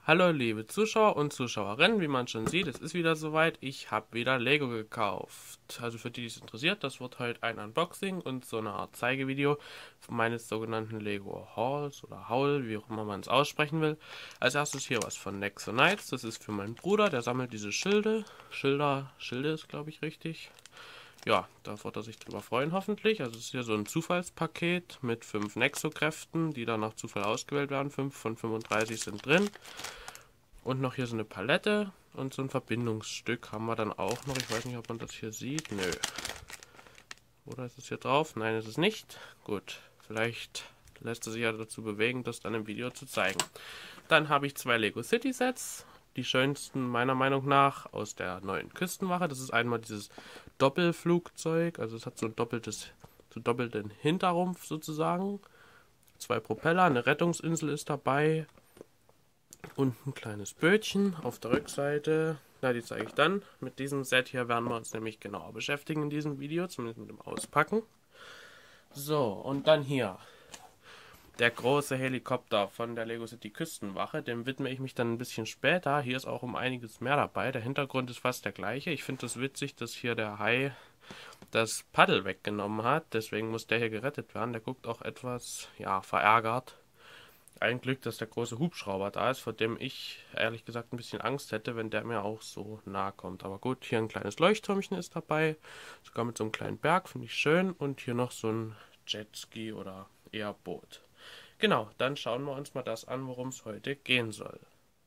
Hallo liebe Zuschauer und Zuschauerinnen, wie man schon sieht, es ist wieder soweit, ich habe wieder Lego gekauft. Also für die, die es interessiert, das wird heute ein Unboxing und so eine Art Zeigevideo meines sogenannten Lego Hauls oder Haul, wie auch immer man es aussprechen will. Als erstes hier was von Nexo Knights, das ist für meinen Bruder, der sammelt diese Schilde ist glaube ich richtig. Ja, da wird er sich drüber freuen hoffentlich. Also es ist hier so ein Zufallspaket mit 5 Nexo-Kräften, die dann nach Zufall ausgewählt werden. 5 von 35 sind drin. Und noch hier so eine Palette und so ein Verbindungsstück haben wir dann auch noch. Ich weiß nicht, ob man das hier sieht. Nö. Oder ist es hier drauf? Nein, ist es nicht. Gut, vielleicht lässt es sich ja dazu bewegen, das dann im Video zu zeigen. Dann habe ich 2 Lego City Sets. Die schönsten meiner Meinung nach aus der neuen Küstenwache. Das ist einmal dieses Doppelflugzeug. Also es hat so ein doppelten Hinterrumpf sozusagen. 2 Propeller, eine Rettungsinsel ist dabei. Und ein kleines Bötchen auf der Rückseite. Na, die zeige ich dann. Mit diesem Set hier werden wir uns nämlich genauer beschäftigen in diesem Video, zumindest mit dem Auspacken. So, und dann hier der große Helikopter von der Lego City Küstenwache. Dem widme ich mich dann ein bisschen später. Hier ist auch um einiges mehr dabei. Der Hintergrund ist fast der gleiche. Ich finde es witzig, dass hier der Hai das Paddel weggenommen hat. Deswegen muss der hier gerettet werden. Der guckt auch etwas, ja, verärgert. Ein Glück, dass der große Hubschrauber da ist, vor dem ich ehrlich gesagt ein bisschen Angst hätte, wenn der mir auch so nahe kommt. Aber gut, hier ein kleines Leuchttürmchen ist dabei, sogar mit so einem kleinen Berg, finde ich schön. Und hier noch so ein Jetski oder eher Boot. Genau, dann schauen wir uns mal das an, worum es heute gehen soll.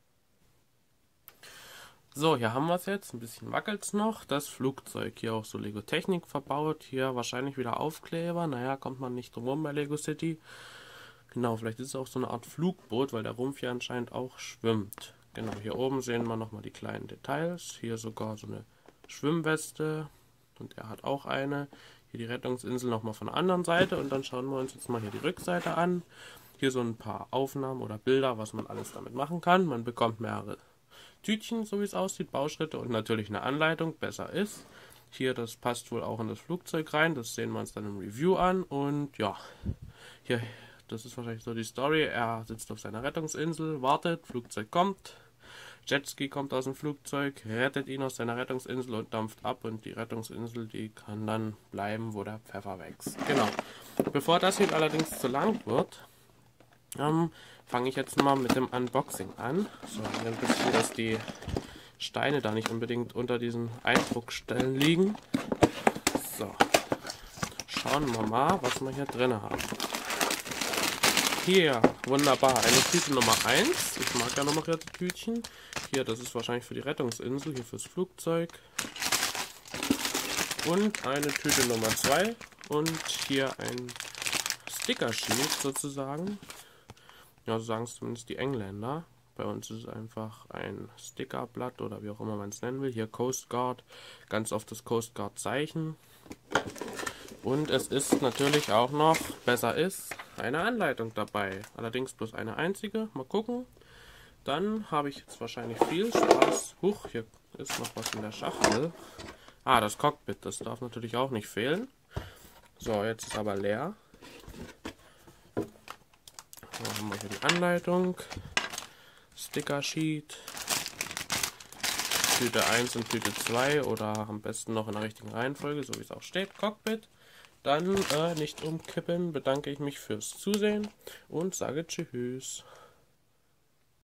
So, hier haben wir es jetzt. Ein bisschen wackelt es noch. Das Flugzeug. Hier auch so Lego Technik verbaut. Hier wahrscheinlich wieder Aufkleber. Naja, kommt man nicht drum rum bei Lego City. Genau, vielleicht ist es auch so eine Art Flugboot, weil der Rumpf hier anscheinend auch schwimmt. Genau, hier oben sehen wir nochmal die kleinen Details. Hier sogar so eine Schwimmweste. Und er hat auch eine. Hier die Rettungsinsel nochmal von der anderen Seite. Und dann schauen wir uns jetzt mal hier die Rückseite an. Hier so ein paar Aufnahmen oder Bilder, was man alles damit machen kann. Man bekommt mehrere Tütchen, so wie es aussieht, Bauschritte und natürlich eine Anleitung, besser ist. Hier, das passt wohl auch in das Flugzeug rein. Das sehen wir uns dann im Review an. Und ja, hier, das ist wahrscheinlich so die Story. Er sitzt auf seiner Rettungsinsel, wartet, Flugzeug kommt. Jetski kommt aus dem Flugzeug, rettet ihn aus seiner Rettungsinsel und dampft ab. Und die Rettungsinsel, die kann dann bleiben, wo der Pfeffer wächst. Genau. Bevor das hier allerdings zu lang wird, fange ich jetzt mal mit dem Unboxing an. So, ein bisschen, dass die Steine da nicht unbedingt unter diesen Eindruckstellen liegen. So, schauen wir mal, was wir hier drin haben. Hier, wunderbar, eine Tüte Nummer 1. Ich mag ja nochmal die Tütchen. Hier, das ist wahrscheinlich für die Rettungsinsel, hier fürs Flugzeug. Und eine Tüte Nummer 2. Und hier ein Sticker-Sheet sozusagen. Ja, so sagen es zumindest die Engländer. Bei uns ist es einfach ein Stickerblatt oder wie auch immer man es nennen will. Hier Coast Guard, ganz oft das Coast Guard Zeichen. Und es ist natürlich auch noch, besser ist, eine Anleitung dabei. Allerdings bloß eine einzige. Mal gucken. Dann habe ich jetzt wahrscheinlich viel Spaß. Huch, hier ist noch was in der Schachtel. Ah, das Cockpit, das darf natürlich auch nicht fehlen. So, jetzt ist aber leer. Dann haben wir hier die Anleitung, Sticker Sheet, Tüte 1 und Tüte 2 oder am besten noch in der richtigen Reihenfolge, so wie es auch steht, Cockpit. Dann nicht umkippen, bedanke ich mich fürs Zusehen und sage Tschüss.